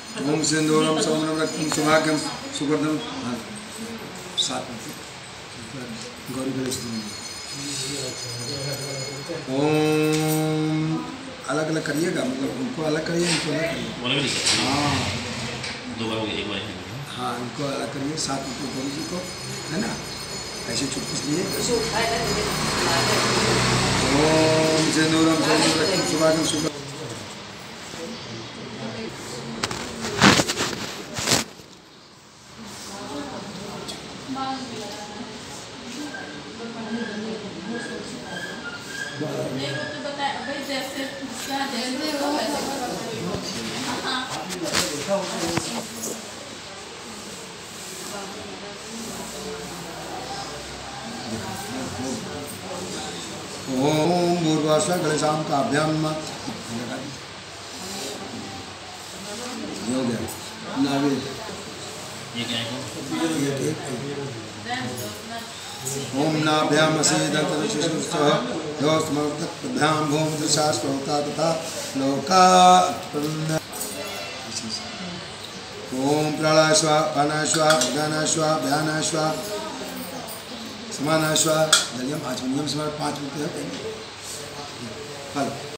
ओम सिंदूरम सौम्यम रक्तम सुभाग्यम सुवर्धन। सात गौरी गणेश। ओम अलग अलग करिएगा, मतलब उनको अलग करिए, इनको अलग करिए। हाँ दो बार हो गया, एक बार। हाँ इनको अलग करिए, साथ में गौरी जी को, है ना, ऐसे चुटकी लिए। ओम सिंदूरम सौम्यम रक्तम सुभाग्यम सुवर्धन। ओम भूर्भुवस्सुः गणेशां काभ्यां हो गया नावे। ओम नाभ्याम असीदन्तरिक्षुस्तः योऽस्मभ्यां भूमिदृशास्त्रोता तथा लोका। ओम प्राणाश्व पानाश्व उदानाश्व व्यानाश्व समानाश्व दलियम आचमनियम समय 5 मिनट है।